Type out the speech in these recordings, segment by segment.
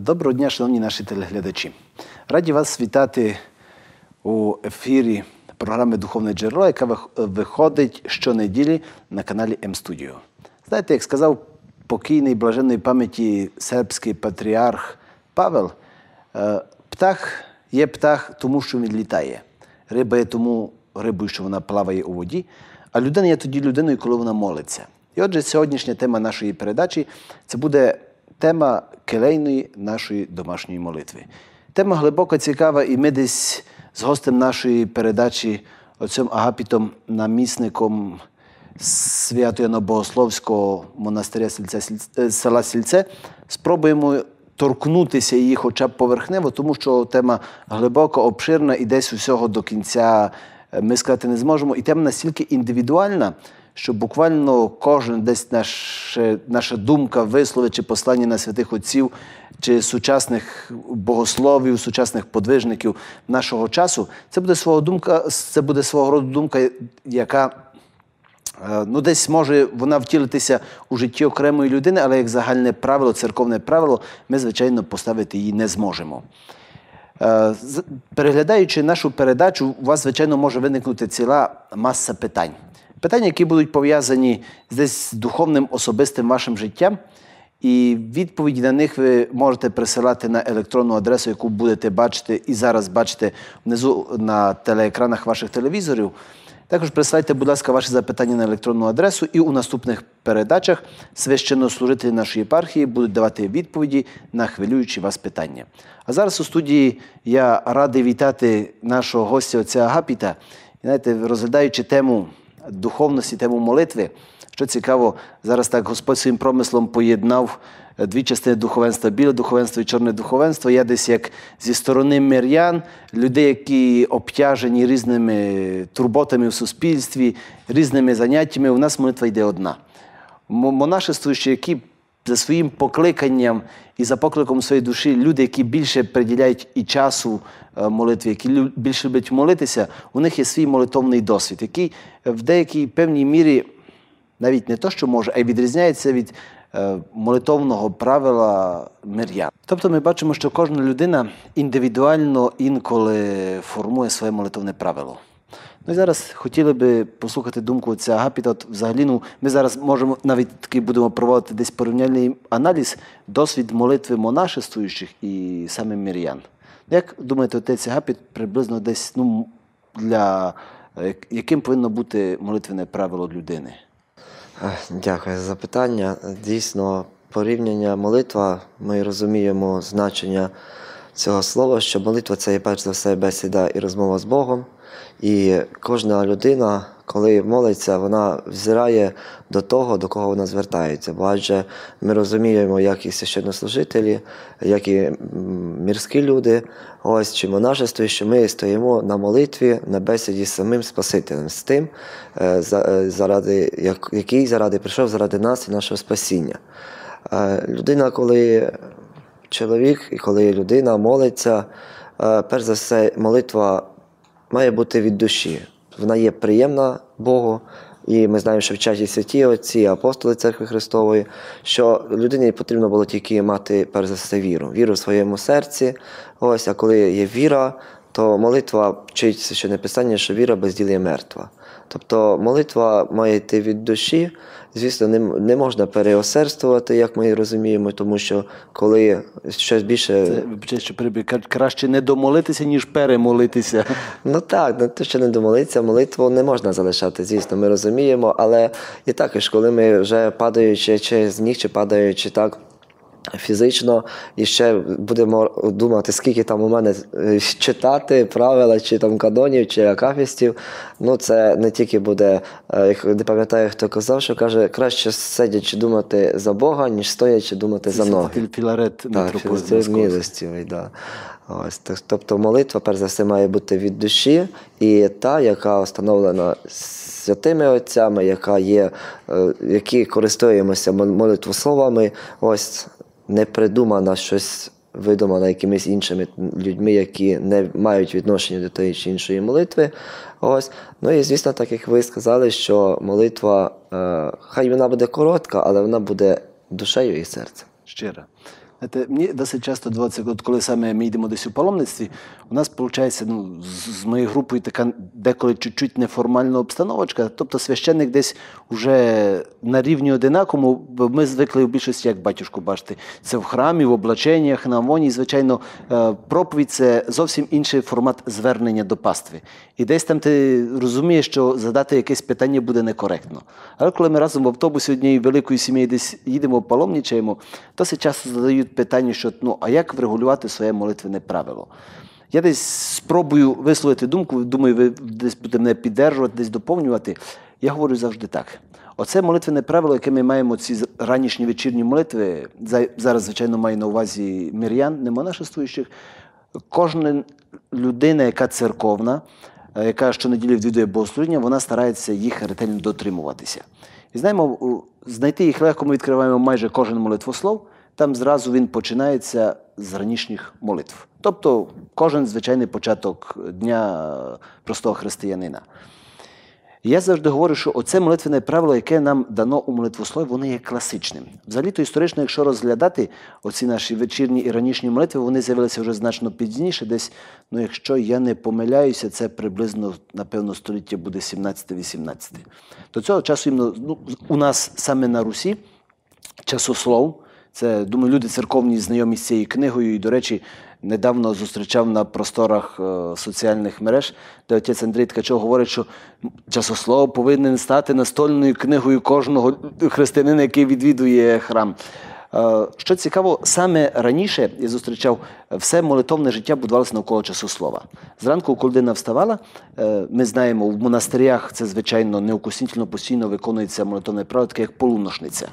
Доброго дня, шановні наші телеглядачі. Раді вас вітати у ефірі програми «Духовне джерело», яка виходить щонеділі на каналі М-студіо. Знаєте, як сказав покійний блаженної пам'яті сербський патріарх Павел, птах є птах тому, що він літає. Риба є тому рибою, що вона плаває у воді, а людина є тоді людиною, коли вона молиться. І отже, сьогоднішня тема нашої передачі – це буде тема келейної нашої домашньої молитви. Тема глибоко цікава, і ми десь з гостем нашої передачі, отцем Агапітом, намісником Свято-Янно-Богословського монастиря села Сільце, спробуємо торкнутися її хоча б поверхнево, тому що тема глибоко, обширна і десь усього до кінця ми сказати не зможемо. І тема настільки індивідуальна, що буквально кожен десь наша думка, вислови чи послання на святих отців, чи сучасних богословів, сучасних подвижників нашого часу, це буде свого роду думка, яка десь може вона втілитися у житті окремої людини, але як загальне правило, церковне правило, ми, звичайно, поставити її не зможемо. Переглядаючи нашу передачу, у вас, звичайно, може виникнути ціла маса питань. Питання, які будуть пов'язані з духовним, особистим вашим життям, і відповіді на них ви можете присилати на електронну адресу, яку будете бачити і зараз бачите внизу на телеекранах ваших телевізорів. Також присилайте, будь ласка, ваші запитання на електронну адресу, і у наступних передачах священнослужителі нашої єпархії будуть давати відповіді на хвилюючі вас питання. А зараз у студії я радий вітати нашого гостя, отця Агапіта. І, знаєте, розглядаючи тему духовності, тему молитви, що цікаво, зараз так Господь своїм промислом поєднав дві частини духовенства – біле духовенство і чорне духовенство. Я десь як зі сторони мирян, людей, які обтяжені різними турботами в суспільстві, різними заняттями, у нас молитва йде одна. Монашествуючі, які за своїм покликанням і за покликом своєї душі, люди, які більше приділяють і часу молитві, які більше люблять молитися, у них є свій молитовний досвід, який в деякій певній мірі навіть не то, що може, а й відрізняється від молитовного правила мирян. Тобто ми бачимо, що кожна людина індивідуально інколи формує своє молитовне правило. Ну і зараз хотіли би послухати думку отця Агапіта. Взагалі, ми зараз можемо, навіть такий будемо проводити десь порівняльний аналіз, досвід молитви монашествуючих і саме мирян. Як думаєте, отець Агапіт, приблизно десь, яким повинно бути молитвене правило людини? Дякую за запитання. Дійсно, порівняння молитва, ми розуміємо значення цього слова, що молитва – це є перш за все бесіда і розмова з Богом. І кожна людина, коли молиться, вона взирає до того, до кого вона звертається. Бо адже ми розуміємо, як і священнослужителі, як і мирські люди, чи монашество, що ми стоїмо на молитві, на бесіді з самим Спасителем, з тим, який прийшов заради нас і нашого спасіння. Людина, коли чоловік і коли людина молиться, перш за все, молитва має бути від душі. Вона є приємна Богу, і ми знаємо, що в часі святі отці, апостоли Церкви Христової, що людині потрібно було тільки мати, перш за все, віру. Віру в своєму серці. А коли є віра, то молитва вчить Священне Писання, що віра без діла є мертва. Тобто молитва має йти від душі. Звісно, не можна переосердствувати, як ми розуміємо, тому що коли щось більше... Краще не домолитися, ніж перемолитися. Так, не те, що не домолитися, молитву не можна залишати, звісно, ми розуміємо, але і також, коли ми вже падаючи чи з ніг, чи падаючи так, фізично, і ще будемо думати, скільки там у мене читати правила, чи там канонів, чи акафістів. Це не тільки буде, не пам'ятаю, хто казав, що каже, краще сидячи думати за Бога, ніж стоячи думати за ноги. Філарет митрополит. Тобто молитва, перш за все, має бути від душі, і та, яка встановлена святими отцями, які користуємося молитвословами, не придумана щось видумана якимись іншими людьми, які не мають відношення до тієї чи іншої молитви. І, звісно, так як ви сказали, що молитва, хай вона буде коротка, але вона буде душею і серцем. Щира. Знаєте, мені досить часто доводиться, от коли саме ми йдемо десь у паломництві, у нас виходить, з моєю групою така деколи чуть-чуть неформальна обстановочка. Тобто священник десь вже на рівні одинаковому, бо ми звикли в більшості, як батюшку бачити, це в храмі, в облаченнях, на амоні. Звичайно, проповідь – це зовсім інший формат звернення до пастви. І десь там ти розумієш, що задати якесь питання буде некоректно. Але коли ми разом в автобусі однієї великої сім'ї десь їдемо, паломничаємо, досить часто задають питання, що, а як врегулювати своє молитвене правило? Я десь спробую висловити думку, думаю, ви десь будете мене піддержувати, десь доповнювати. Я говорю завжди так. Оце молитвене правило, яке ми маємо, ці ранішні вечірні молитви, зараз, звичайно, маю на увазі мирян, не монашествуючих. Кожна людина, яка церковна, яка щонеділі відвідує богослужіння, вона старається їх ретельно дотримуватися. І знаємо, знайти їх легко ми відкриваємо майже кожен молитвослов, там зразу він починається з ранішніх молитв. Тобто кожен звичайний початок дня простого християнина. Я завжди говорю, що оце молитвене правило, яке нам дано у молитвослові, воно є класичним. Взагалі-то історично, якщо розглядати оці наші вечірні і ранішні молитви, вони з'явилися вже значно пізніше, десь, якщо я не помиляюся, це приблизно, напевно, століття буде 17-18. До цього часу у нас саме на Русі часослов, це, думаю, люди церковні знайомі з цією книгою, і, до речі, недавно зустрічав на просторах соціальних мереж, де отець Андрій Ткачов говорить, що часослов повинен стати настольною книгою кожного християнина, який відвідує храм. Що цікаво, саме раніше я зустрічав, все молитовне життя будувалося навколо часослова. Зранку, коли людина вставала, ми знаємо, в монастирях це, звичайно, неукоснительно постійно виконується молитовне правило, таке як полуношниця.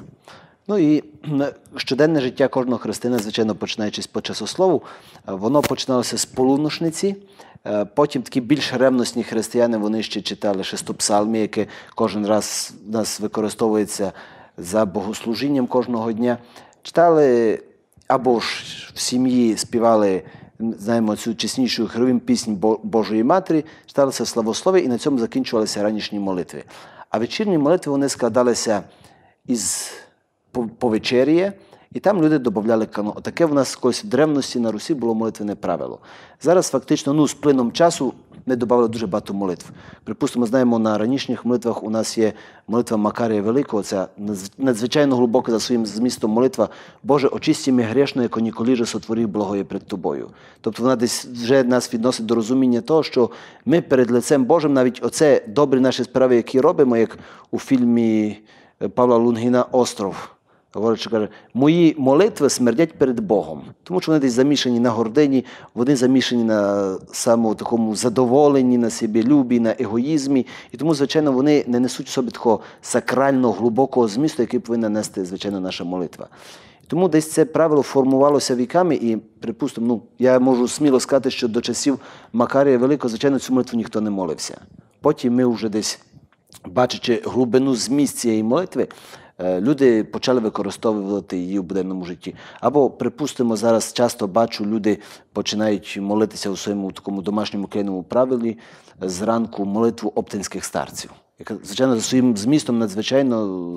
І щоденне життя кожного християнина, звичайно, починаючись по часослову, воно починалося з полуношниці. Потім такі більш ревностні християни, вони ще читали шестопсалмі, яке кожен раз в нас використовується за богослужінням кожного дня. Читали або ж в сім'ї співали, знаємо, цю чеснішу херовим піснь Божої Матері, читалися славослов'я і на цьому закінчувалися ранішні молитви. А вечірні молитви, вони складалися із повечер'я, і там люди додавали канон. Таке в нас колись в древності на Русі було молитвене правило. Зараз фактично, з плином часу ми додали дуже багато молитв. Припустимо, знаємо, на ранішніх молитвах у нас є молитва Макарія Великого, це надзвичайно глибока за своїм змістом молитва «Боже, очисті ми грешно, яко ніколи же сотворив благое пред Тобою». Тобто вона десь вже нас відносить до розуміння того, що ми перед лицем Божим навіть оце добрі наші справи, які робимо, як у фільмі Павла Лунгіна «Остров». Говорить, каже, мої молитви смердять перед Богом, тому що вони десь замішані на гордині, вони замішані на самому такому задоволенні, на себелюбі, на егоїзмі, і тому, звичайно, вони не несуть в собі такого сакрального, глибокого змісту, який повинна нести, звичайно, наша молитва. Тому десь це правило формувалося віками, і, припустимо, я можу сміло сказати, що до часів Макарія Великого, звичайно, цю молитву ніхто не молився. Потім ми вже десь, бачачи глибину зміст цієї молитви, люди почали використовувати її в буденному житті. Або, припустимо, зараз часто бачу, люди починають молитися у своєму такому домашньому клейному правилі зранку молитву оптинських старців, яка, звичайно, за своїм змістом надзвичайно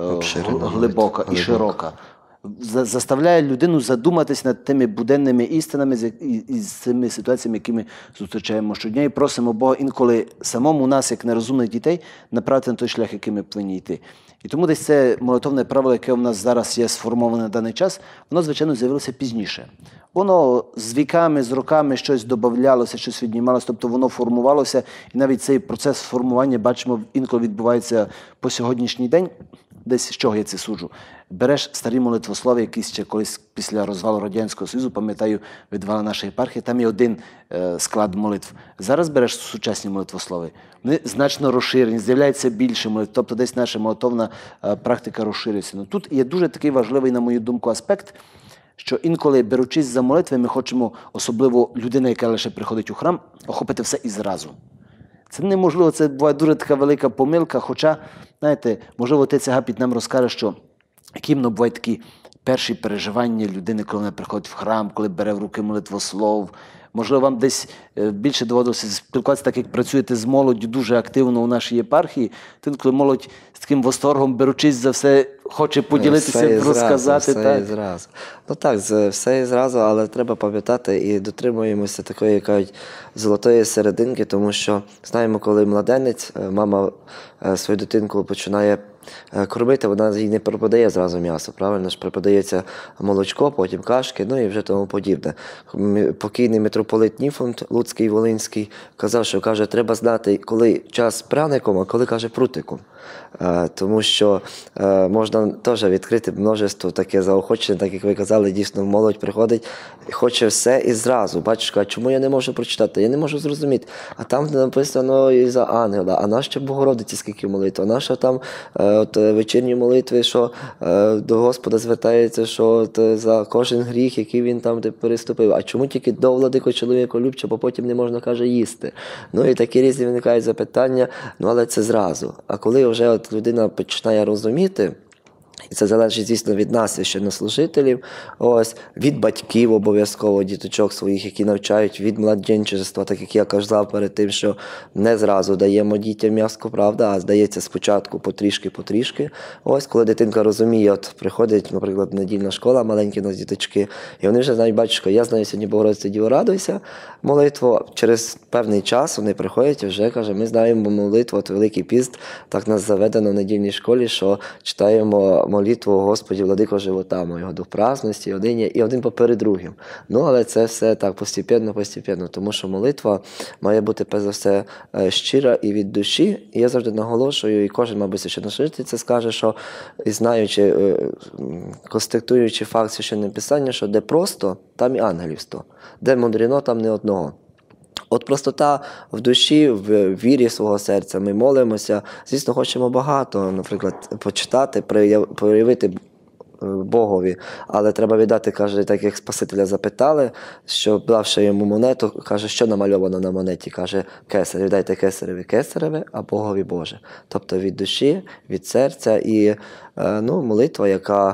глибока і широка. Заставляє людину задуматись над тими буденними істинами і з цими ситуаціями, які ми зустрічаємо щодня, і просимо Бога інколи самому нас, як нерозумних дітей, направити на той шлях, який ми повинні йти. І тому десь це молитовне правило, яке у нас зараз є сформоване на даний час, воно, звичайно, з'явилося пізніше. Воно з віками, з роками щось додавалося, щось віднімалося, тобто воно формувалося, і навіть цей процес формування, бачимо, інколи відбувається по сьогоднішній день. Десь з чого я це суджу? Береш старі молитвослови, які ще колись після розвалу Радянського Союзу, пам'ятаю, видавала наша єпархія, там є один склад молитв. Зараз береш сучасні молитвослови, вони значно розширені, з'являється більше молитв, тобто десь наша молитовна практика розширюється. Тут є дуже такий важливий, на мою думку, аспект, що інколи, беручись за молитви, ми хочемо, особливо людина, яка лише приходить у храм, охопити все і зразу. Це неможливо, це буває дуже така велика помилка, хоча, знаєте, можливо, отець Агапіт нам розкаже, що які бувають такі перші переживання людини, коли вона приходить в храм, коли бере в руки молитвослов, Можливо, вам десь більше доводилося спілкуватися, так як працюєте з молоддю дуже активно у нашій єпархії. Коли молодь з таким восторгом, беручись за все, хоче поділитися, розказати. Все і зразу. Ну так, все і зразу, але треба пам'ятати і дотримуємося такої, як кажуть, золотої серединки, тому що знаємо, коли младенець, мама свою дитинку починає кормити, вона їй не преподає зразу м'ясо, правильно ж, преподається молочко, потім кашки, ну і вже тому подібне. Покійний митрополит Ніфонт Луцький, Волинський, казав, що, каже, треба знати, коли час пряником, а коли, каже, прутиком. Тому що можна теж відкрити множество таке заохочення, так як ви казали, дійсно молодь приходить, хоче все і зразу. Бачиш, каже, чому я не можу прочитати? Я не можу зрозуміти. А там написано і за ангела, а нащо Богородиці скільки молитв, а нащо там вечірні молитви, що до Господа звертається, що за кожен гріх, який він там переступив. А чому тільки до владико чоловіколюбче, бо потім не можна, каже, їсти? Ну і такі різні виникають запитання, ну але це зразу. А коли вже от людина починає розуміти, і це залежить, звісно, від нас, священнослужителів, ось, від батьків обов'язково, діточок своїх, які навчають, від младенчества, так як я казав перед тим, що не зразу даємо дітям м'яско, правда, а здається спочатку потрішки. Ось, коли дитинка розуміє, от приходить, наприклад, недільна школа, маленькі у нас діточки, і вони вже знають, батюшко, я знаю сьогодні Богородиця Діво радуйся, молитву, через певний час вони приходять і вже, каже, ми знаємо молитву, от Великий піст, так нас заведено в недільній школі, що читаємо молитву Господі, владико живота моєго, дух праздності, і один поперед другим. Ну, але це все так постепенно, тому що молитва має бути, перш за все, щира і від душі. І я завжди наголошую, і кожен, мабуть, священнослужитель це скаже, що, і знаючи, констатуючи факт священного писання, що де просто, там і ангелів 100, де мудрено, там не одного. От простота в душі, в вірі свого серця, ми молимося, звісно, хочемо багато, наприклад, почитати, проявити Богові, але треба віддати, каже, так як Спасителя запитали, що давши йому монету, каже, що намальовано на монеті, каже, кесарь, віддайте кесареві кесареве, а Богові Боже. Тобто від душі, від серця і молитва, яка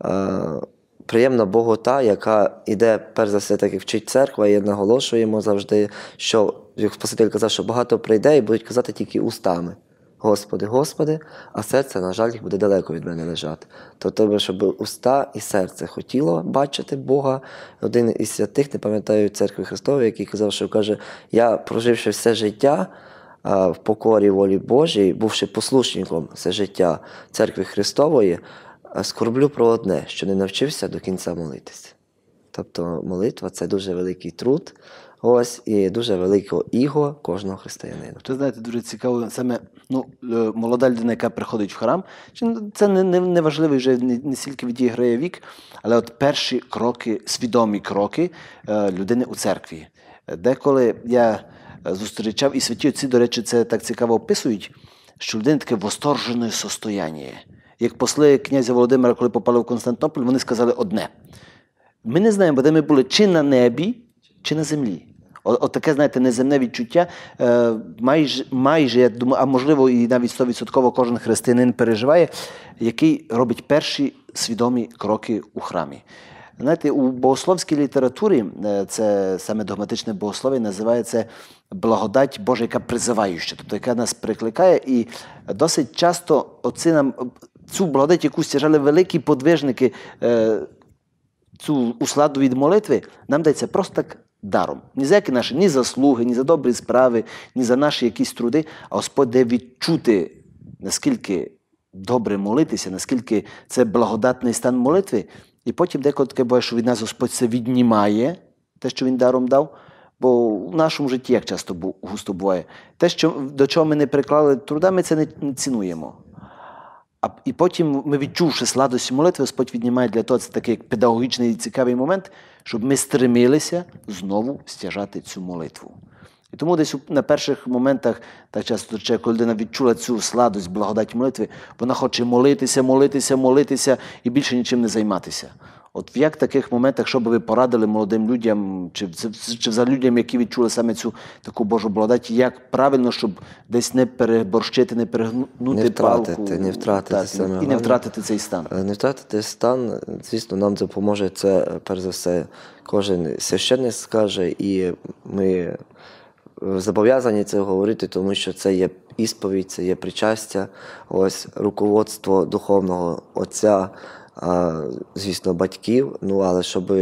приємна Богу та, яка йде, перш за все, так як вчить церква, і наголошуємо завжди, що, як Спаситель казав, що багато прийде і будуть казати тільки устами. Господи, Господи, а серце, на жаль, їх буде далеко від мене лежати. Тобто, щоб уста і серце хотіло бачити Бога. Один із святих, не пам'ятаю, Церкви Христової, який казав, що, каже, я, проживши все життя в покорі волі Божій, бувши послушником все життя Церкви Христової, скорблю про одне, що не навчився до кінця молитися. Тобто молитва – це дуже великий труд, ось, і дуже велике іго кожного християнина. Ви знаєте, дуже цікаво, саме молода людина, яка приходить в храм, це не важливий вже не стільки відіграє вік, але от перші кроки, свідомі кроки людини у церкві. Деколи я зустрічав, і святі отці, до речі, це так цікаво описують, що людина таке восторжене состояння. Як посли князя Володимира, коли попали в Константинополь, вони сказали одне. Ми не знаємо, де ми були чи на небі, чи на землі. От таке, знаєте, неземне відчуття, майже, я думаю, а можливо і навіть 100% кожен християнин переживає, який робить перші свідомі кроки у храмі. Знаєте, у богословській літературі, це саме догматичне богослов'я, називається благодать Божа, яка призиваюча, тобто яка нас прикликає. І досить часто отці нам цю благодать, яку стяжали великі подвижники, цю усладу від молитви, нам дається просто так даром. Ні за які наші, ні заслуги, ні за добрі справи, ні за наші якісь труди, а Господь дає відчути, наскільки добре молитися, наскільки це благодатний стан молитви. І потім деколи таке буває, що від нас Господь це віднімає, те, що Він даром дав, бо в нашому житті, як часто густо буває, те, до чого ми не приклали труда, ми це не цінуємо. І потім ми, відчувши сладості молитви, Господь віднімає для того, це такий педагогічний і цікавий момент, щоб ми стремилися знову стяжати цю молитву. І тому десь на перших моментах, так часто, коли людина відчула цю сладость, благодать молитви, вона хоче молитися і більше нічим не займатися. От як в таких моментах, що би ви порадили молодим людям, чи взагалі людям, які відчули саме цю таку Божу благодать, як правильно, щоб десь не переборщити, не перегнути палку? Не втратити так, саме і не головне. втратити цей стан. Не втратити стан, звісно, нам допоможе це, перш за все, кожен священник скаже, і ми зобов'язані це говорити, тому що це є ісповідь, це є причастя, ось руководство духовного отця, звісно, батьків, але щоб,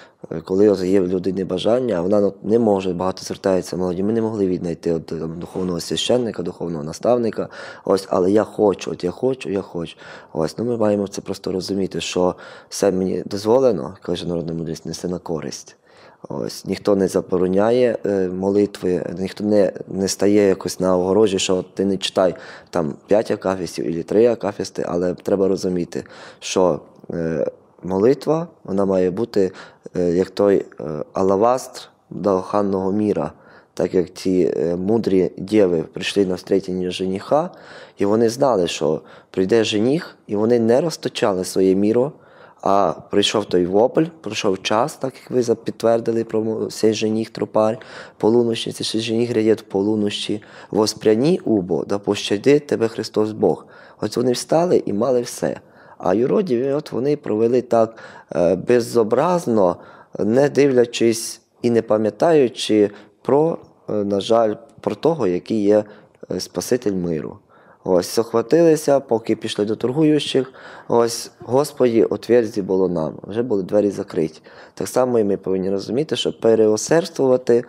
коли є в людині бажання, вона не може, багато звертається молоді, ми не могли віднайти духовного священника, духовного наставника, але я хочу, я хочу. Ми маємо це просто розуміти, що все мені дозволено, каже народна мудрість, несе на користь. Ніхто не забороняє молитви, ніхто не стає якось на огорожі, що ти не читай там 5 акафістів або 3 акафісти, але треба розуміти, що молитва, вона має бути як той алавастр доханного міра, так як ті мудрі дєви прийшли на встречення жениха, і вони знали, що прийде жених, і вони не розточали своє міро, а прийшов той вопль, пройшов час, так як ви підтвердили про сей жених тропарь, полунощі, це жених гряде в полунощі, воспряні убо, да пощади тебе Христос Бог. Вони встали і мали все. А юродіві, вони провели так безобразно, не дивлячись і не пам'ятаючи про, на жаль, про того, який є Спаситель миру. Охватилися, поки пішли до торгуючих, Господі, отверзі було нам, вже були двері закриті. Так само і ми повинні розуміти, що переосердствувати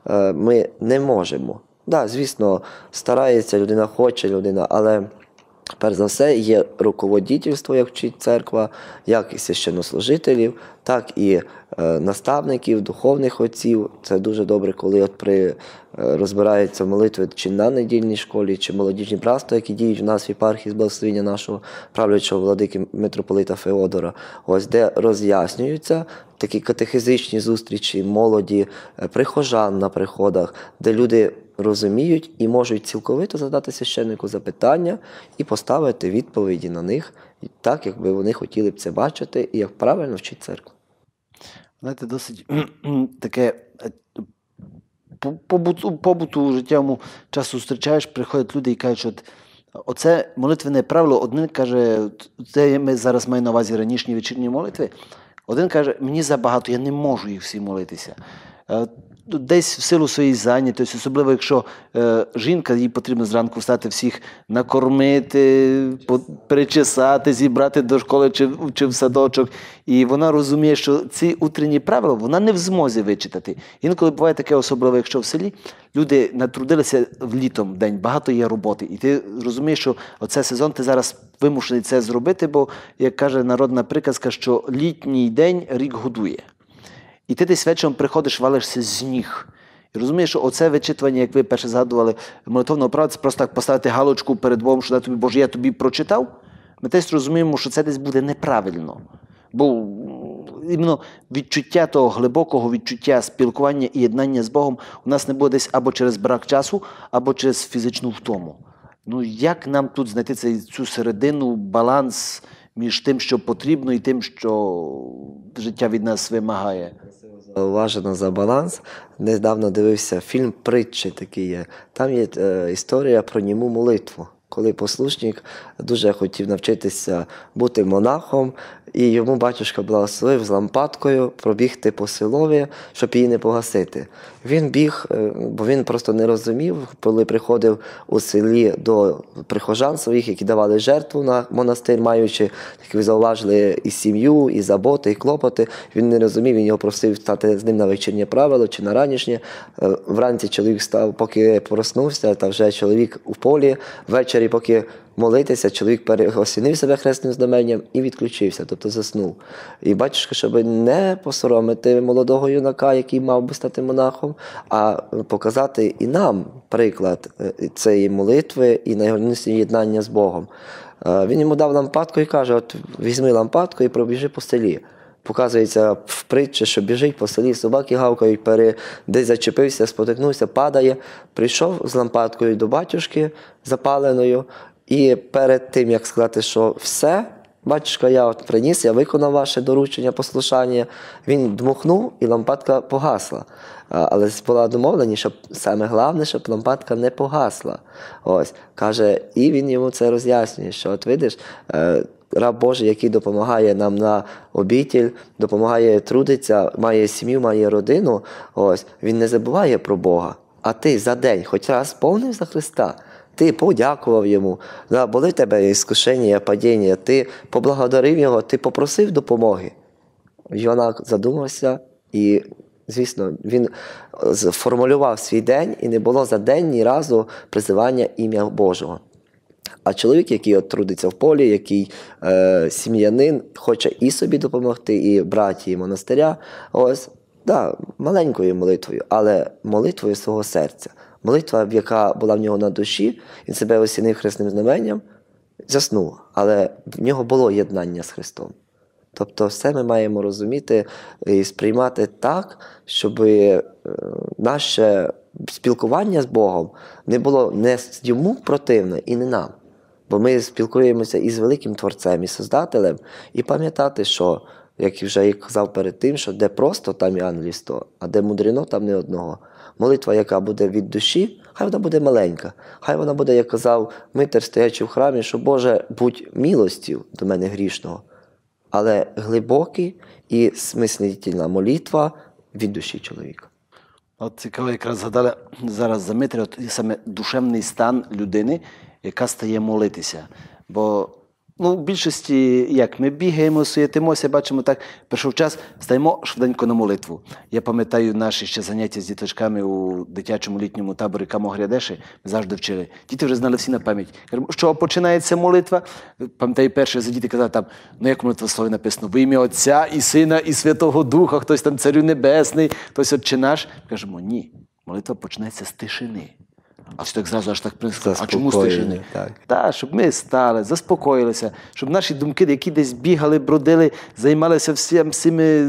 ми не можемо. Так, звісно, старається людина, хоче людина, але перш за все є руководительство, як вчить церква, як і священнослужителів, так і наставників, духовних отців. Це дуже добре, коли розбираються молитви чи на недільній школі, чи молодіжні братства, які діють в нас в єпархії з благословення нашого правлячого владики митрополита Феодора, де роз'яснюються такі катехизичні зустрічі молоді, прихожан на приходах, де люди розуміють і можуть цілковито задати священнику запитання і поставити відповіді на них так, як би вони хотіли б це бачити, і як правильно вчить церква. Знаєте, досить таке побуту життєвому часу зустрічаєш, приходять люди і кажуть, що оце молитвене правило, один каже, це ми зараз маємо на увазі ранішні вечірні молитви, один каже, мені забагато, я не можу їх всі молитися. Десь в силу своєї зайнятості, особливо якщо жінка, їй потрібно зранку встати, всіх накормити, перечесати, зібрати до школи чи в садочок. І вона розуміє, що ці утренні правила вона не в змозі вичитати. Інколи буває таке, особливо якщо в селі, люди натрудилися в літом день, багато є роботи. І ти розумієш, що оце сезон ти зараз вимушений це зробити, бо, як каже народна приказка, що літній день рік годує. І ти десь вечором приходиш, валишся з ніг. І розумієш, що оце вичитування, як ви перше згадували, молитовного права, це просто так поставити галочку перед Богом, що тобі, Боже, я тобі прочитав. Ми теж розуміємо, що це десь буде неправильно. Бо іменно відчуття того глибокого відчуття спілкування і єднання з Богом у нас не буде десь або через брак часу, або через фізичну втому. Як нам тут знайти цю середину, баланс між тим, що потрібно, і тим, що життя від нас вимагає? Уважено за баланс. Недавно дивився фільм «Притчі» такий є. Там є історія про німу молитву. Коли послушник дуже хотів навчитися бути монахом, і йому батюшка благословив з лампадкою пробігти по селові, щоб її не погасити. Він біг, бо він просто не розумів, коли приходив у селі до прихожан своїх, які давали жертву на монастир, маючи, як ви зауважили, і сім'ю, і заботи, і клопоти. Він не розумів, він його просив стати з ним на вечірнє правило чи на ранішнє. Вранці чоловік став, поки проснувся, та вже чоловік у полі. Ввечері, поки молитися, чоловік осінив себе хресним знаменням і відключився, тобто заснув. І батюшка, щоб не посоромити молодого юнака, який мав би стати монахом, а показати і нам приклад цієї молитви і найголовніше єднання з Богом. Він йому дав лампадку і каже, от візьми лампадку і пробіжи по селі. Показується в притчі, що біжить по селі, собаки гавкають, десь зачепився, спотикнувся, падає. Прийшов з лампадкою до батюшки запаленою, і перед тим, як сказати, що все, батюшка, я от приніс, я виконав ваше доручення, послушання. Він дмухнув, і лампадка погасла. Але була домовленість, щоб саме головне, щоб лампадка не погасла. Ось, каже, і він йому це роз'яснює, що от видиш, раб Божий, який допомагає нам на обітель, допомагає трудиться, має сім'ю, має родину, ось, він не забуває про Бога. А ти за день хоч раз сповнив за Христа, ти подякував йому, були в тебе іскушення, падіння, ти поблагодарив його, ти попросив допомоги. Йона задумався і, звісно, він формулював свій день, і не було за день ні разу призивання ім'я Божого. А чоловік, який от трудиться в полі, який сім'янин, хоче і собі допомогти, і братії монастиря, ось, да, маленькою молитвою, але молитвою свого серця. Молитва, яка була в нього на душі, він себе осінив хресним знаменням, заснув, але в нього було єднання з Христом. Тобто все ми маємо розуміти і сприймати так, щоб наше спілкування з Богом не було не йому противне і не нам. Бо ми спілкуємося із великим Творцем, і Создателем, і пам'ятати, що, як вже і казав перед тим, що де просто, там і ангелів 100, а де мудрено, там не одного. Молитва, яка буде від душі, хай вона буде маленька. Хай вона буде, як казав митар, стоячи в храмі, що Боже, будь милостів до мене грішного. Але глибокий і смислительна молитва від душі чоловіка. От цікаво, якраз згадали зараз за Митря, от саме душевний стан людини, яка стає молитися. Бо в більшості, як ми бігаємо, суєтимося, бачимо так, прийшов час, стаємо швиденько на молитву. Я пам'ятаю наші ще заняття з діточками у дитячому літньому таборі Камогрядеші, ми завжди вчили. Діти вже знали всі на пам'ять. Кажемо, що починається молитва? Пам'ятаю, перше за діти казали там, як молитва в слові написано, в ім'я Отця і Сина і Святого Духа, хтось там Царю Небесний, хтось Отче наш. Кажемо, ні, молитва починається з тишини. А все так зразу аж так принесли. А чому з тишини? Так, щоб ми стали, заспокоїлися, щоб наші думки, які десь бігали, бродили, займалися всіми,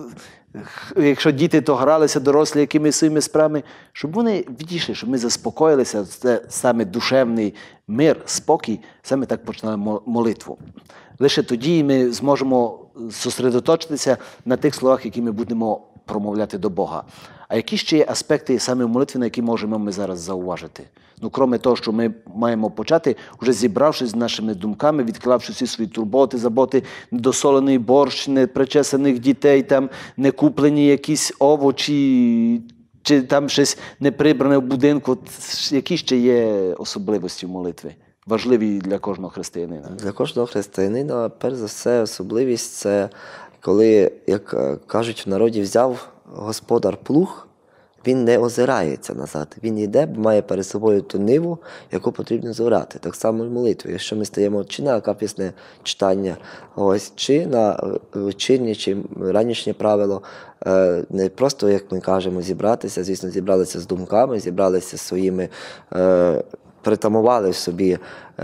якщо діти, то гралися, дорослі, якими своїми справами, щоб вони відійшли, щоб ми заспокоїлися, це саме душевний мир, спокій, саме так починали молитву. Лише тоді ми зможемо зосередоточитися на тих словах, які ми будемо промовляти до Бога. А які ще є аспекти саме в молитві, на які можемо ми зараз зауважити? Крім того, що ми маємо почати, вже зібравшись з нашими думками, відклавши всі свої турботи, заботи, недосолений борщ, непричесаних дітей, там, не куплені якісь овочі, чи там щось не прибране в будинку. Які ще є особливості в молитві? Важливі для кожного християнина? Для кожного християнина, перш за все, особливість – це коли, як кажуть в народі, взяв господар плуг, він не озирається назад. Він йде, бо має перед собою ту ниву, яку потрібно зорати. Так само і в молитві. Якщо ми стаємо чи на акафісне читання, чи на вечірнє, чи ранішнє правило, не просто, як ми кажемо, зібратися, звісно, зібралися з думками, зібралися своїми, притамували в собі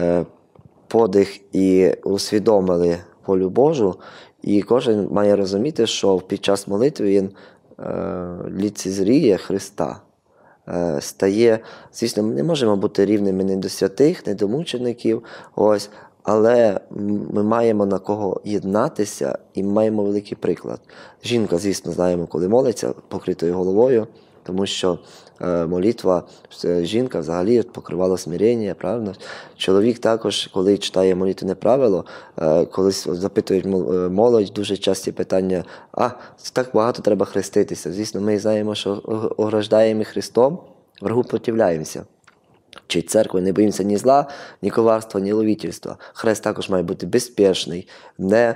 подих і усвідомили волю Божу. І кожен має розуміти, що під час молитви він ліцезріє Христа, стає, звісно, ми не можемо бути рівними ні до святих, ні до мучеників, ось, але ми маємо на кого єднатися і маємо великий приклад. Жінка, звісно, знаємо, коли молиться покритою головою, тому що молитва, жінка взагалі покривала смирення, правильно? Чоловік також, коли читає молитвене правило, коли запитують молодь, дуже часті питання, так багато треба хреститися. Звісно, ми знаємо, що ограждаємо Христом, врагу противляємося. Чи церкви не боїмося ні зла, ні коварства, ні ловітельства. Хрест також має бути безпечний, не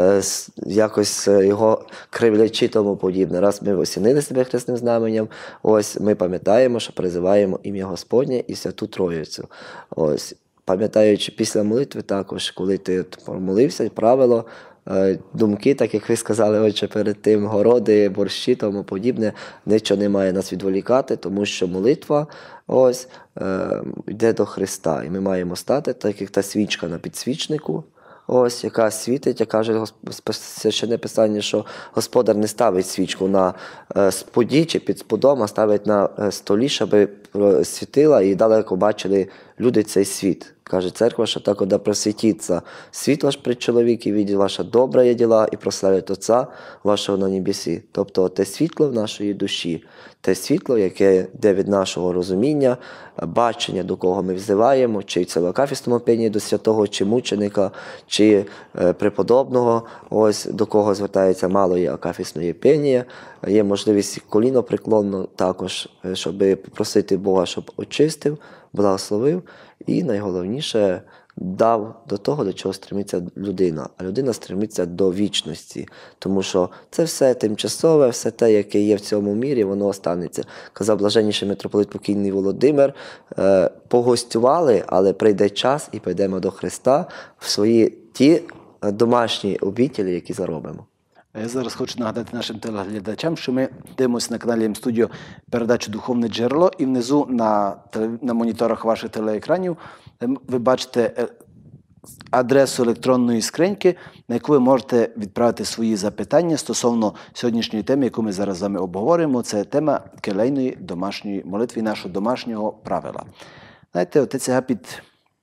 якось його кривлячи тому подібне. Раз ми осінили себе хресним знаменем, ось ми пам'ятаємо, що призиваємо ім'я Господнє і Святу Троїцю. Ось, пам'ятаючи після молитви також, коли ти помолився, правило, думки, так як ви сказали, отче, перед тим, городи, борщі, тому подібне, нічого не має нас відволікати, тому що молитва ось йде до Христа. І ми маємо стати, так як та свічка на підсвічнику, ось, яка світить, яка каже Священне Писання, що Господар не ставить свічку на споді чи під сподом, а ставить на столі, щоб світила і далеко бачили люди цей світ. Каже церква, що так да просвітиться світ ваш пред чоловік і видить ваша добра діла і прославить Отця вашого на небесі. Тобто те світло в нашої душі, те світло, яке йде від нашого розуміння, бачення, до кого ми взиваємо, чи в цілокафісному пені до святого, чи мученика, чи преподобного, ось до кого звертається малої акафісної пенія. Є можливість коліно преклонно також, щоб попросити Бога, щоб очистив, благословив і найголовніше дав до того, до чого стремиться людина. А людина стремиться до вічності, тому що це все тимчасове, все те, яке є в цьому мірі, воно останеться. Казав блаженніший митрополит покійний Володимир, погостювали, але прийде час і прийдемо до Христа в свої ті домашні обітелі, які заробимо. Я зараз хочу нагадати нашим телеглядачам, що ми дивимося на каналі М-студіо передачу «Духовне джерело», і внизу на моніторах ваших телеекранів ви бачите адресу електронної скриньки, на яку ви можете відправити свої запитання стосовно сьогоднішньої теми, яку ми зараз з вами обговорюємо. Це тема келейної домашньої молитви, нашого домашнього правила. Знаєте, отець Агапіт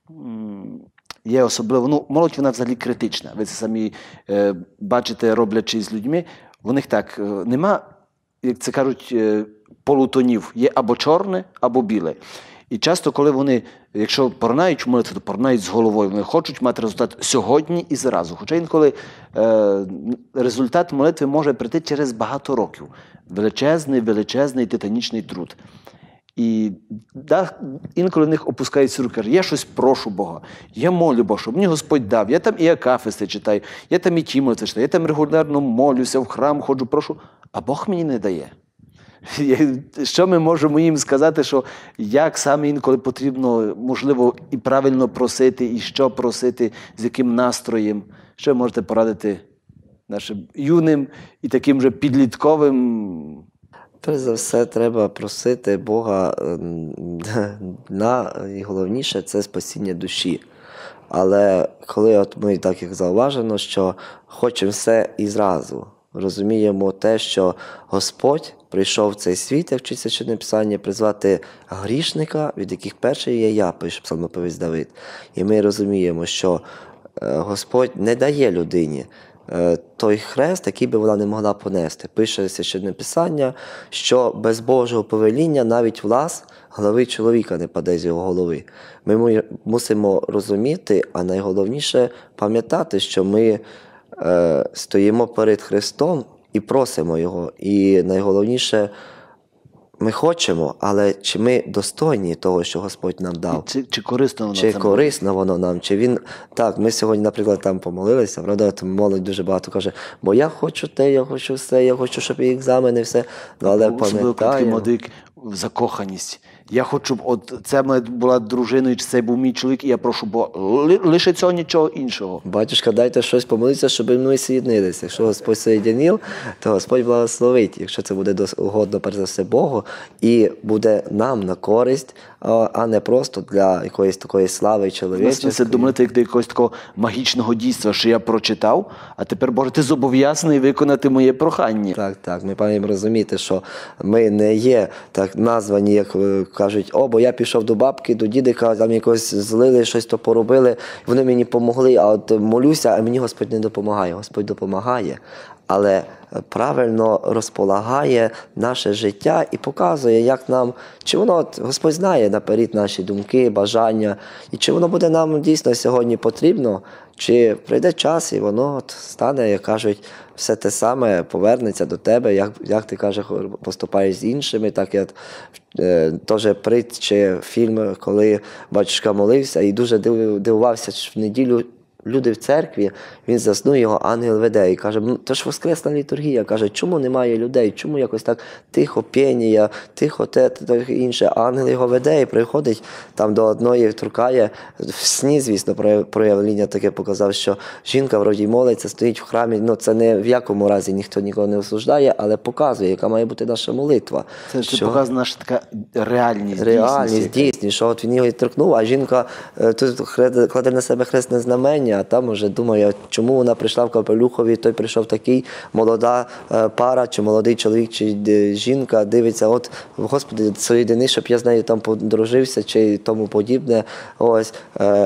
є особливо, молодь вона взагалі критична. Ви це самі бачите, роблячи з людьми. В них так, нема, як це кажуть, полутонів. Є або чорне, або біле. І часто, коли вони, якщо порнають молитву, то порнають з головою. Вони хочуть мати результат сьогодні і зразу. Хоча інколи результат молитви може прийти через багато років. Величезний титанічний труд. І інколи в них опускаються руки, кажуть, я щось прошу Бога, я молю Бога, щоб мені Господь дав, я там і акафисти читаю, я там і ті молитви читаю, я там регулярно молюся, в храм ходжу, прошу, а Бог мені не дає. Що ми можемо їм сказати, що як саме інколи потрібно, можливо, і правильно просити, і що просити, з яким настроєм? Що ви можете порадити нашим юним і таким же підлітковим? Перш за все, треба просити Бога і головніше, це спасіння душі. Але коли от ми, так як зауважено, що хочемо все і зразу, розуміємо те, що Господь прийшов в цей світ, як вчиться Священне Писання, призвати грішника, від яких перший є я, пише псалмопевець Давид. І ми розуміємо, що Господь не дає людині той хрест, який би вона не могла понести. Пише Священне Писання, що без Божого повеління навіть влас голови чоловіка не паде з його голови. Ми мусимо розуміти, а найголовніше пам'ятати, що ми стоїмо перед Христом і просимо Його. І найголовніше, ми хочемо, але чи ми достойні того, що Господь нам дав? Чи корисно воно? Чи корисно воно нам? Чи він... Так, ми сьогодні, наприклад, там помолилися, правда, молодь дуже багато каже, бо я хочу те, я хочу все, я хочу, щоб і екзамени, все. Ну, але пам'ятаємо... Закоханість. Я хочу, от це була дружиною, чи це був мій чоловік, і я прошу, бо лише цього нічого іншого. Батюшка, дайте щось помолитися, щоб ми соєднилися. Якщо Господь соєдинив, то Господь благословить, якщо це буде угодно, перш за все, Богу, і буде нам на користь, а не просто для якоїсь такої слави чоловічої. Це думати як до якогось такого магічного дійства, що я прочитав, а тепер, Боже, ти зобов'язаний виконати моє прохання. Так, так. Ми маємо розуміти, що ми не є так названі, як кажуть, бо я пішов до бабки, до дідика, там якось злили, щось то поробили, вони мені допомогли, а от молюся, а мені Господь не допомагає. Господь допомагає, але правильно розполагає наше життя і показує, як нам, чи воно, Господь знає наперед наші думки, бажання, і чи воно буде нам дійсно сьогодні потрібно, чи прийде час і воно стане, як кажуть, все те саме повернеться до тебе, як ти, кажеш, поступаєш з іншими, так я теж притчі, фільм, коли батюшка молився і дуже дивувався, що в неділю люди в церкві, він заснув, його ангел веде і каже, то ж воскресна літургія, каже, чому немає людей, чому якось так тихо пєнія, тихо те інше, ангел його веде і приходить там до одної, торкає, в сні, звісно, проявлення таке показав, що жінка вроді молиться, стоїть в храмі, це не в якому разі ніхто нікого не осуждає, але показує, яка має бути наша молитва. Це що показує наша така реальність, дійсність, що от він його і торкнув, а жінка тут кладе на себе хресне знамення, а там вже думає, чому вона прийшла в капелюхові, той прийшов такий, молода пара, чи молодий чоловік, чи жінка дивиться, от, Господи, соєдини, щоб я з нею там подружився, чи тому подібне. Ось.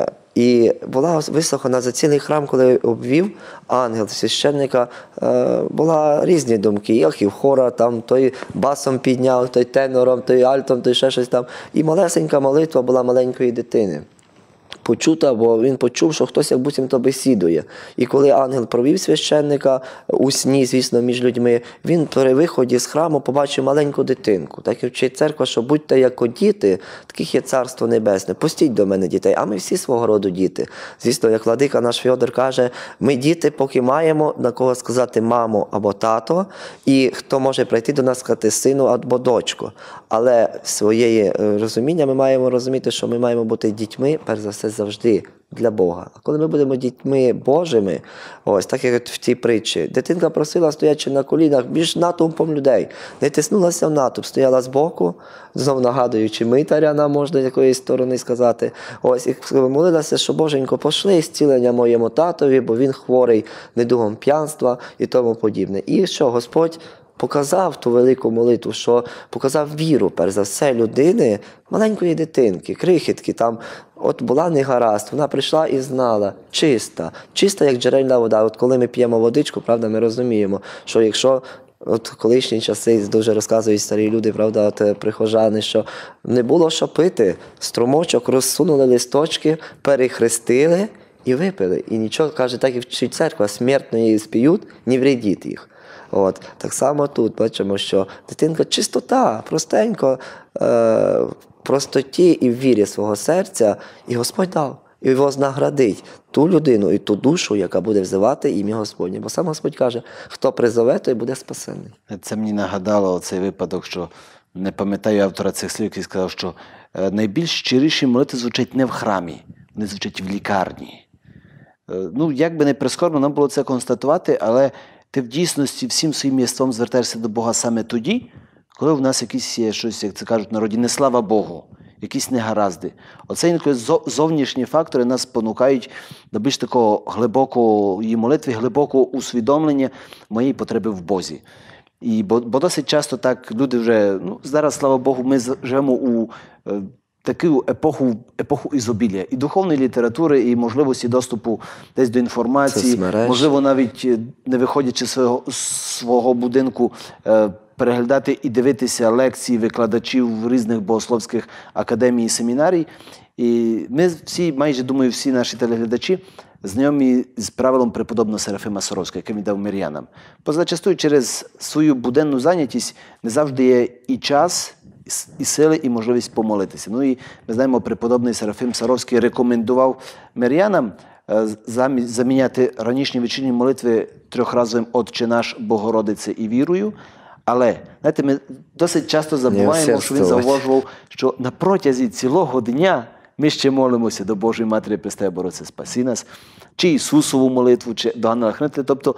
І була вислухана за цілий храм, коли обвів ангел священника, була різні думки, як і в хора, там той басом підняв, той тенором, той альтом, той ще щось там. І малесенька молитва була маленької дитини. Почута, бо він почув, що хтось як буцімто бесідує. І коли ангел провів священника у сні, звісно, між людьми, він при виході з храму побачив маленьку дитинку. Так і вчить церква, що будьте як діти, таких є Царство Небесне. Пустіть до мене дітей, а ми всі свого роду діти. Звісно, як владика наш Фьодор каже, ми діти, поки маємо на кого сказати мамо або тато, і хто може прийти до нас сказати сину або дочку. Але своєї розуміння ми маємо розуміти, що ми маємо бути дітьми, перш за все, завжди для Бога. А коли ми будемо дітьми Божими, ось так як в цій притчі, дитинка просила, стоячи на колінах, між натовпом людей, не тиснулася в натовп, стояла збоку, знову нагадуючи митаря, нам можна якоїсь сторони сказати, ось, і молилася, що Боженько, пошли зцілення моєму татові, бо він хворий недугом п'янства і тому подібне. І що Господь показав ту велику молитву, що показав віру, перш за все, людини, маленької дитинки, крихітки, там, от була негаразд, вона прийшла і знала, чиста, як джерельна вода. От коли ми п'ємо водичку, правда, ми розуміємо, що якщо от колишні часи дуже розказують старі люди, правда, от прихожани, що не було що пити, струмочок розсунули листочки, перехрестили і випили. І нічого, каже, так і вчить церква, смертної сп'ють, не вредіть їх. От. Так само тут бачимо, що дитинка чистота, простенько, в простоті і в вірі свого серця, і Господь дав. І вознаградить ту людину і ту душу, яка буде взивати ім'я Господнє. Бо сам Господь каже, хто призове, той буде спасений. Це мені нагадало цей випадок, що не пам'ятаю автора цих слів, який сказав, що найбільш щиріші молитви звучать не в храмі, вони звучать в лікарні. Ну, як би не прискорбно нам було це констатувати, але ти в дійсності всім своїм єством звертаєшся до Бога саме тоді, коли в нас якісь є щось, як це кажуть в народі, не слава Богу, якісь негаразди. Оце інколи зовнішні фактори нас спонукають до більш такого глибокої молитви, глибокого усвідомлення моєї потреби в Бозі. Бо досить часто так люди вже, зараз, слава Богу, ми живемо у таку епоху ізобілля і духовної літератури, і можливості доступу десь до інформації, можливо, навіть не виходячи з свого будинку, переглядати і дивитися лекції викладачів різних богословських академій і семінарій. І ми всі, майже, думаю, всі наші телеглядачі знайомі з правилом преподобного Серафима Саровського, яке він дав мирянам. Позачастую через свою буденну зайнятість не завжди є і час, і сили, і можливість помолитися. Ну і ми знаємо, преподобний Серафим Саровський рекомендував мирянам заміняти ранішні вечірні молитви трьохразовим «Отче наш, Богородице і вірую». Але, знаєте, ми досить часто забуваємо, що він зауважував, що на протязі цілого дня ми ще молимося до Божої Матері Пресвятої Богородице, спаси нас, чи Ісусову молитву, чи до Ангела-Хранителя. Тобто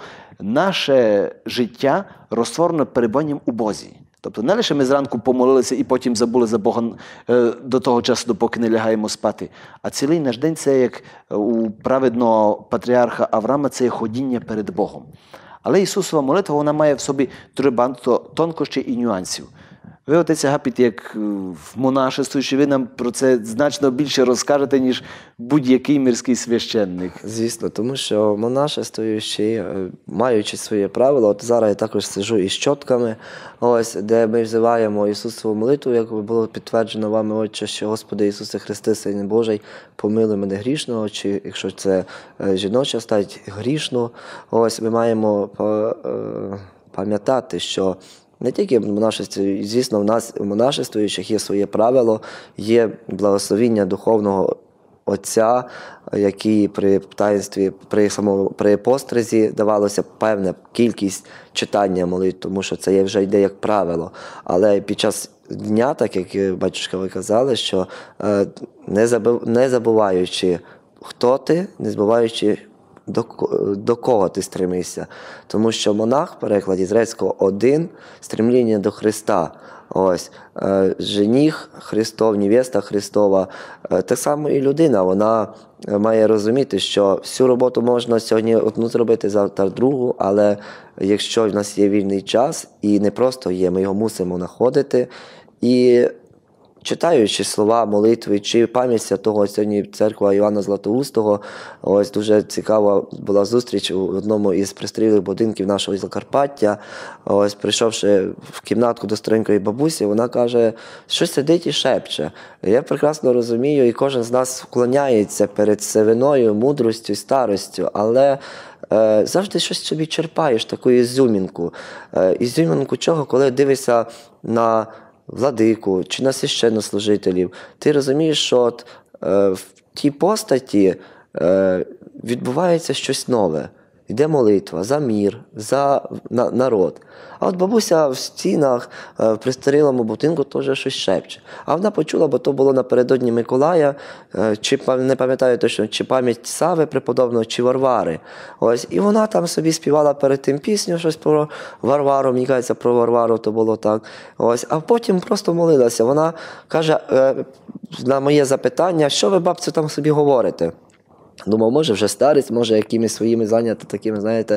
наше життя розтворено перебуванням у Бозі. Тобто не лише ми зранку помолилися і потім забули за Бога до того часу, допоки не лягаємо спати, а цілий наш день це, як у праведного патріарха Авраама, це є ходіння перед Богом. Але Ісусова молитва, вона має в собі дуже багато тонкощів і нюансів. Ви, отець Агапіт, як монашествуючий, ви нам про це значно більше розкажете, ніж будь-який мирський священник. Звісно, тому що монашествуючий, маючи своє правило, от зараз я також сиджу із чотками, ось, де ми взиваємо Ісусову молитву, як було підтверджено вами, Отче, що Господи Ісусе Христе, Син Божий, помилуй мене грішного, чи якщо це жіноча стать, грішну. Ось ми маємо пам'ятати, що не тільки в монашестві, звісно, в нас, у монашествуючих, є своє правило, є благословіння духовного отця, який при таїнстві, при постризі давалося певна кількість читання молитв, тому що це вже йде як правило. Але під час дня, так як, батюшка, ви казали, що не забуваючи, хто ти, не забуваючи, до кого ти стремишся. Тому що монах в перекладі з грецького один, стремління до Христа. Ось, жених Христов, невеста Христова. Так само і людина, вона має розуміти, що всю роботу можна сьогодні одну зробити, завтра другу, але якщо в нас є вільний час, і не просто є, ми його мусимо знаходити. І читаючи слова молитви, чи пам'ять святого, сьогодні церква Іоанна Златоустого, ось дуже цікава була зустріч у одному із пристарілих будинків нашого Закарпаття. Ось прийшовши в кімнатку до старенької бабусі, вона каже, що сидить і шепче. Я прекрасно розумію, і кожен з нас вклоняється перед сивиною, мудростю, старостю, але завжди щось собі черпаєш, таку ізюмінку. Ізюмінку чого, коли дивишся на владику чи на священнослужителів, ти розумієш, що от, в тій постаті відбувається щось нове. Йде молитва за мір, за народ. А от бабуся в стінах, в пристарілому будинку теж щось шепче. А вона почула, бо то було напередодні Миколая, чи не пам'ятаю точно, чи пам'ять Сави преподобного, чи Варвари. Ось, і вона там собі співала перед тим пісню, щось про Варвару, мені кажеться, про Варвару то було так. Ось, а потім просто молилася. Вона каже на моє запитання, що ви, бабцю, там собі говорите? Думав, може вже старець, може якимись своїми зайняти такими, знаєте,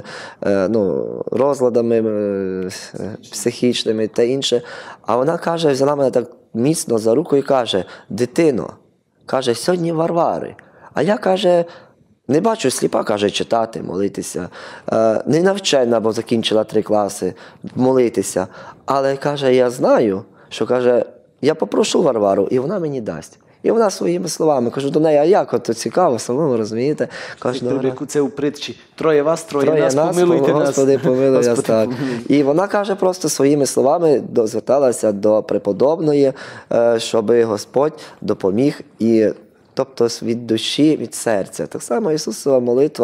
розладами психічними та інше. А вона каже, взяла мене так міцно за руку і каже, дитино, каже, сьогодні Варвари. А я, каже, не бачу, сліпа, каже, читати, молитися. Не навчена, бо закінчила 3 класи, молитися. Але, каже, я знаю, що, каже, я попрошу Варвару, і вона мені дасть. І вона своїми словами, кажу до неї, а як, от цікаво, самому, розумієте? Це у притчі, троє вас, троє нас, помилуйте нас. Господи, помилуй нас, так. І вона каже просто своїми словами, зверталася до преподобної, щоб Господь допоміг, і тобто від душі, від серця. Так само Ісусова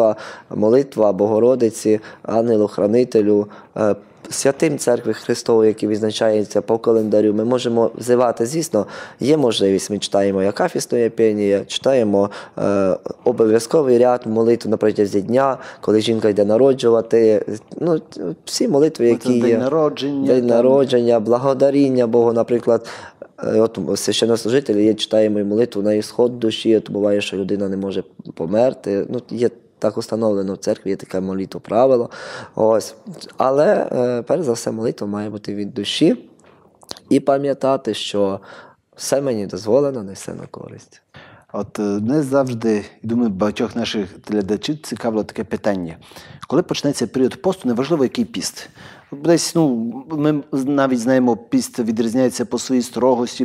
молитва Богородиці, Ангелу-Хранителю, святим Церкви Христової, які відзначаються по календарю, ми можемо взивати, звісно, є можливість, ми читаємо акафістне пєнія, читаємо обов'язковий ряд молитв на протязі дня, коли жінка йде народжувати, всі молитви, які є. День народження, благодаріння Богу, наприклад. От священнослужителі читаємо і молитву на ісход душі, то буває, що людина не може померти, є так установлено в церкві, є таке молитва правило. Ось. Але, перш за все, молитва має бути від душі і пам'ятати, що все мені дозволено, не все на користь. От мене завжди, думаю, багатьох наших глядачів цікавило таке питання. Коли почнеться період посту, неважливо, який піст. Десь, ми навіть знаємо, піст відрізняється по своїй строгості,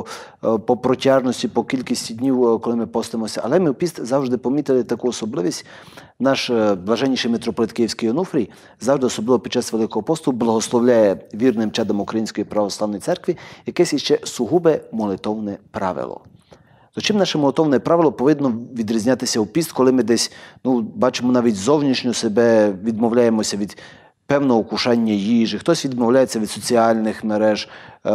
по протяжності, по кількості днів, коли ми постимося. Але ми в піст завжди помітили таку особливість. Наш блаженніший митрополит Київський Онуфрій завжди, особливо під час Великого посту, благословляє вірним чадам Української православної церкви якесь іще сугубе молитовне правило. То чим наше молитовне правило повинно відрізнятися у піст, коли ми десь, бачимо навіть зовнішньо себе, відмовляємося від певного кушання їжі, хтось відмовляється від соціальних мереж,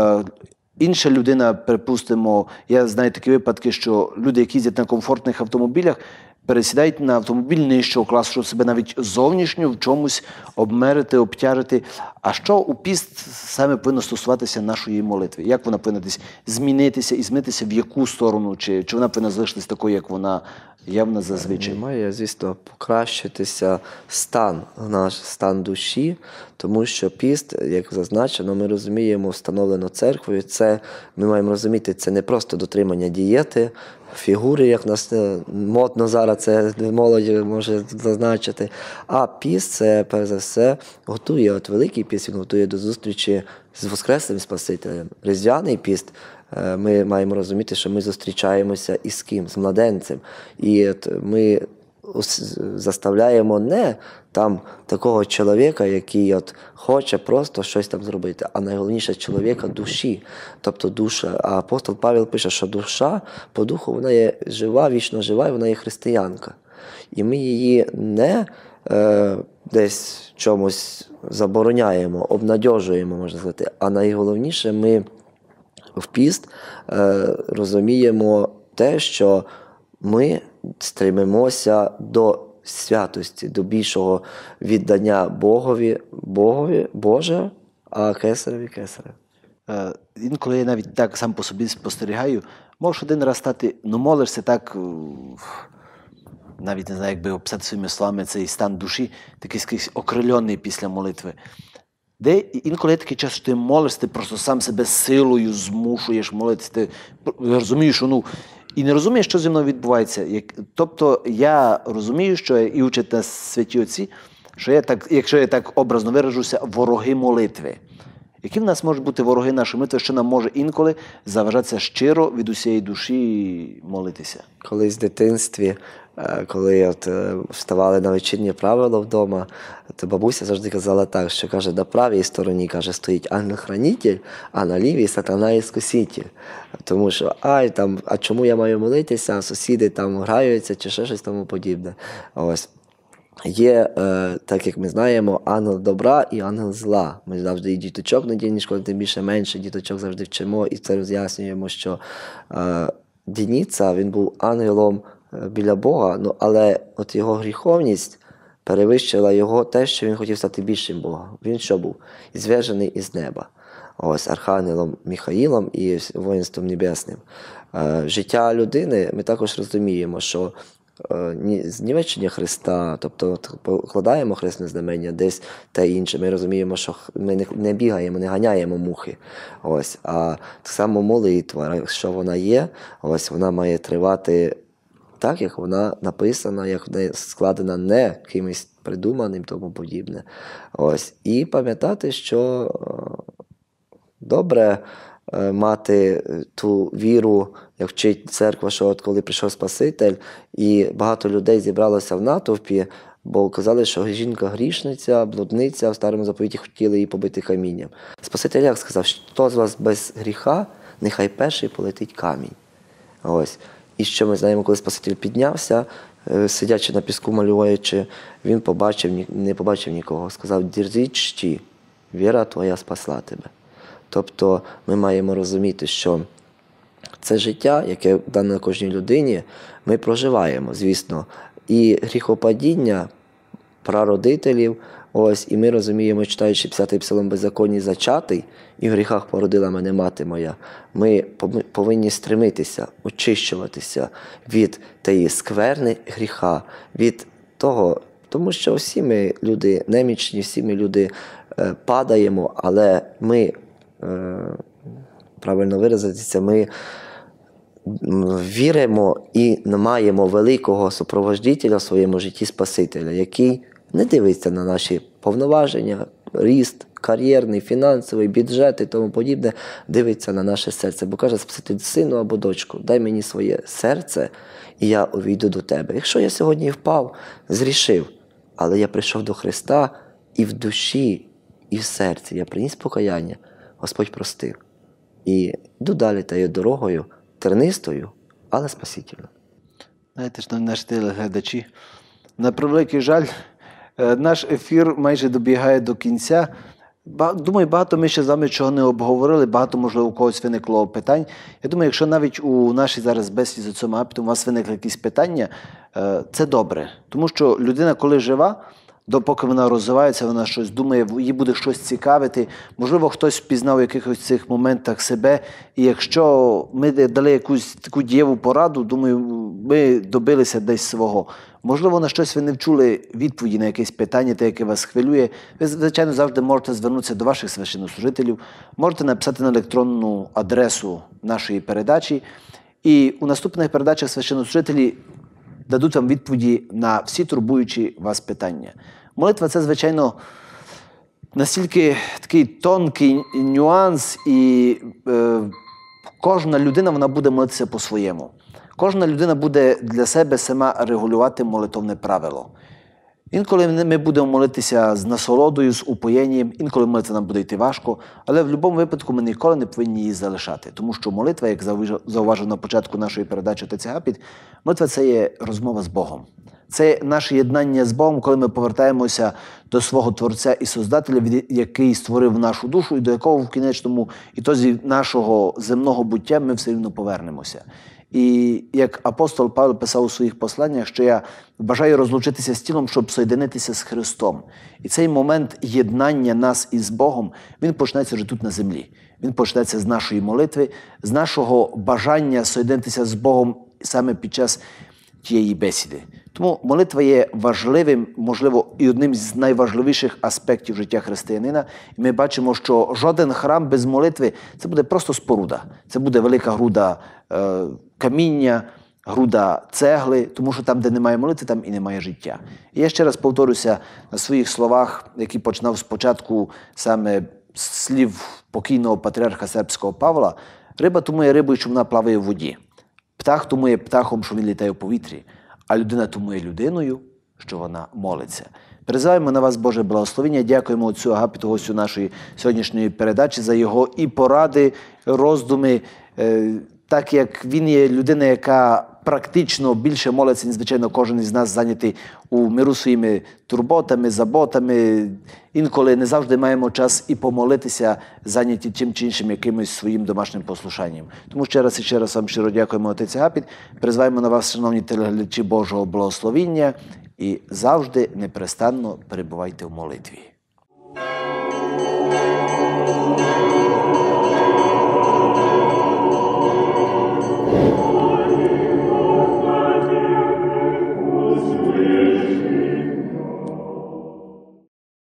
інша людина, припустимо, я знаю такі випадки, що люди, які їздять на комфортних автомобілях, пересідають на автомобіль нижчого класу, щоб себе навіть зовнішньо в чомусь обмерити, обтяжити. А що у піст саме повинно стосуватися нашої молитви? Як вона повинна десь змінитися і змінитися в яку сторону? Чи вона повинна залишитися такою, як вона явно зазвичай? Має, звісно, покращитися наш стан душі, тому що піст, як зазначено, ми розуміємо, встановлено церквою, ми маємо розуміти, це не просто дотримання дієти, фігури, як нас модно зараз, це молодь може зазначити. А піст, це, перш за все, готує, великий піст, він готує до зустрічі з Воскреслим Спасителем. Різдвяний піст, ми маємо розуміти, що ми зустрічаємося із ким? З младенцем. І ми заставляємо не там такого чоловіка, який хоче просто щось там зробити, а найголовніше чоловіка душі, тобто душа. А апостол Павел пише, що душа по духу вона є жива, вічно жива, і вона є християнка. І ми її не десь чомусь забороняємо, обнадьожуємо, можна сказати, а найголовніше ми в піст розуміємо те, що ми стремимося до святості, до більшого віддання Боже, а кесареві кесареві. Інколи я навіть так сам по собі спостерігаю, можеш один раз стати, молишся так, навіть не знаю, як би описати своїми словами цей стан душі, такий окрильоний після молитви. Де інколи є такий час, що ти молишся, ти просто сам себе силою змушуєш молитися, ти розумієш, що і не розумієш, що зі мною відбувається. Тобто я розумію, що і учать нас святі отці, що якщо я так образно виражуся, вороги молитви. Які в нас можуть бути вороги нашої молитви, що нам може інколи заважатися щиро від усієї душі молитися? Колись в дитинстві, коли вставали на вечірнє правило вдома, то бабуся завжди казала так, що каже, на правій стороні стоїть ангел-хранитель, а на лівій сатана-іскуситель. Тому що, а чому я маю молитися, а сусіди там граються чи ще щось тому подібне. Ось. Є, так як ми знаємо, ангел добра і ангел зла. Ми завжди і діточок на недільній школі, тим більше менше діточок завжди вчимо і це роз'яснюємо, що Дініца, він був ангелом біля Бога, але от його гріховність перевищила його те, що він хотів стати більшим Богом. Він що був? Зв'яжений із неба. Ось архангелом Михаїлом і воїнством небесним. Життя людини ми також розуміємо, що знівечення Христа, тобто покладаємо хресне знамення, десь те інше. Ми розуміємо, що ми не бігаємо, не ганяємо мухи. Ось. А так само молитва, якщо вона є, ось вона має тривати так, як вона написана, як вона складена не кимось придуманим, тому подібне. Ось. І пам'ятати, що добре мати ту віру, як вчить церква, що от коли прийшов Спаситель, і багато людей зібралося в натовпі, бо казали, що жінка грішниця, блудниця, в старому заповіті хотіли її побити камінням. Спаситель як сказав, хто з вас без гріха, нехай перший полетить камінь. Ось. І що ми знаємо, коли Спаситель піднявся, сидячи на піску, малюючи, він не побачив нікого. Сказав, дірзічті, віра твоя спасла тебе. Тобто ми маємо розуміти, що це життя, яке дане кожній людині, ми проживаємо, звісно. І гріхопадіння прародителів, ось, і ми розуміємо, читаючи 50-й псалом беззаконні зачатий, і в гріхах породила мене мати моя. Ми повинні стремитися, очищуватися від тієї скверни гріха, від того, тому що всі ми люди немічні, всі ми люди падаємо, але ми, правильно виразитися, ми віримо і маємо великого супроводжителя в своєму житті Спасителя, який не дивиться на наші повноваження, ріст, кар'єрний, фінансовий, бюджет і тому подібне, дивиться на наше серце. Бо каже Спаситель, сину або дочку, дай мені своє серце, і я увійду до тебе. Якщо я сьогодні впав, зрішив, але я прийшов до Христа і в душі, і в серці я приніс покаяння, Господь простив. І йду далі тією дорогою, тернистою, але спасительною. Знаєте, що наші телеглядачі, на превеликий жаль, наш ефір майже добігає до кінця. Думаю, багато ми ще з вами чого не обговорили, багато, можливо, у когось виникло питань. Я думаю, якщо навіть у нашій зараз бесіді з отцем Агапітом у вас виникли якісь питання, це добре. Тому що людина, коли жива, допоки вона розвивається, вона щось думає, їй буде щось цікавити. Можливо, хтось впізнав в якихось цих моментах себе. І якщо ми дали якусь таку дієву пораду, думаю, ми добилися десь свого. Можливо, на щось ви не вчули відповіді на якесь питання, те, яке вас хвилює. Ви, звичайно, завжди можете звернутися до ваших священнослужителів, можете написати на електронну адресу нашої передачі. І у наступних передачах священнослужителі дадуть вам відповіді на всі турбуючі вас питання. Молитва – це, звичайно, настільки такий тонкий нюанс, і кожна людина вона буде молитися по-своєму. Кожна людина буде для себе сама регулювати молитовне правило. Інколи ми будемо молитися з насолодою, з упоєнням, інколи молитва нам буде йти важко, але в будь-якому випадку ми ніколи не повинні її залишати. Тому що молитва, як зауважив на початку нашої передачі отець Агапіт, молитва – це є розмова з Богом. Це наше єднання з Богом, коли ми повертаємося до свого Творця і Создателя, який створив нашу душу, і до якого в кінечному ітозі нашого земного буття ми все рівно повернемося. І як апостол Павло писав у своїх посланнях, що я бажаю розлучитися з тілом, щоб соєдинитися з Христом. І цей момент єднання нас із Богом, він почнеться вже тут на землі. Він почнеться з нашої молитви, з нашого бажання соєдинитися з Богом саме під час тієї бесіди. Тому молитва є важливим, можливо, і одним з найважливіших аспектів життя християнина. І ми бачимо, що жоден храм без молитви – це буде просто споруда. Це буде велика груда каміння, груда цегли, тому що там, де немає молитви, там і немає життя. І я ще раз повторюся на своїх словах, які починав спочатку саме з слів покійного патріарха сербського Павла: риба тому є рибою, що вона плаває в воді. Птах тому є птахом, що він літає в повітрі, а людина тому є людиною, що вона молиться. Призиваємо на вас Боже благословення. Дякуємо отцю Агапіту, гостю нашої сьогоднішньої передачі, за його і поради, роздуми. Так як він є людина, яка практично більше молиться, ніж, звичайно, кожен із нас зайнятий у миру своїми турботами, заботами. Інколи не завжди маємо час і помолитися, зайняті тим чи іншим якимось своїм домашнім послушанням. Тому ще раз вам щиро дякуємо, отець Агапіт. Призиваємо на вас, шановні телеглядачі, Божого благословіння і завжди непрестанно перебувайте в молитві.